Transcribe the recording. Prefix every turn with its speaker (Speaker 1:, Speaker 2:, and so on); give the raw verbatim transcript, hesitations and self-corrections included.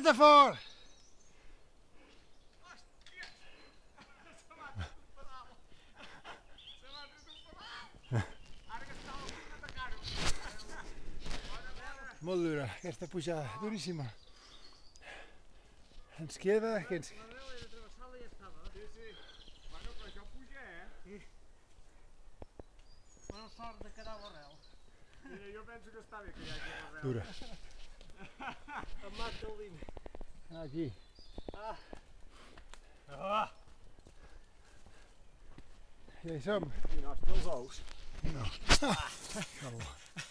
Speaker 1: de fort! Molt dura, aquesta pujada, duríssima. Ens queda... Que ens...
Speaker 2: Sí, sí. Bueno, però això puja, eh?
Speaker 3: Bona sort de quedar a l'arrel.
Speaker 2: Mira, jo penso que està bé que hi hagi l'arrel.
Speaker 1: Dura.
Speaker 3: Amb Marc Dolin.
Speaker 1: Aquí.
Speaker 3: Ah.
Speaker 2: Ah!
Speaker 1: Ja hi som.
Speaker 2: I no, els teus ous.
Speaker 1: No. No.